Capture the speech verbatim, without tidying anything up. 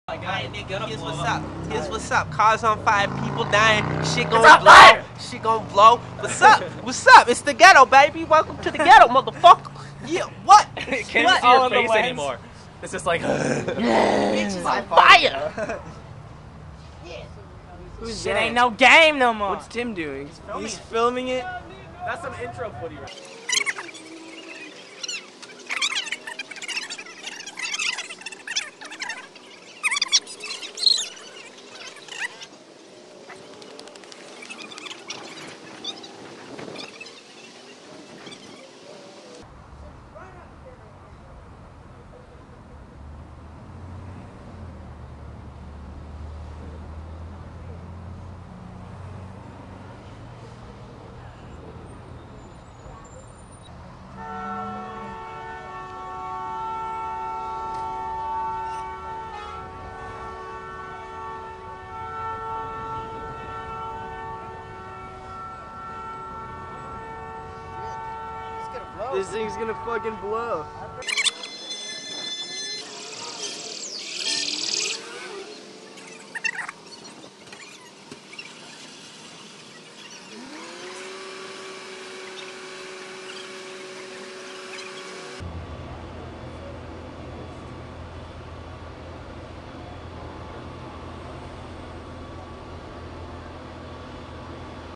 Alright, nigga, here's what's up. Here's what's up. Cars on fire, people dying. Shit It's gonna on blow. fire! Shit gonna blow. What's up? What's up? It's the ghetto, baby. Welcome to the ghetto, motherfucker. Yeah, what? Can't What? even see your face anymore. It's just like, Bitch is on fire. Shit ain't no game no more. What's Tim doing? He's filming He's it. filming it. that's some intro footy right This thing's gonna fucking blow.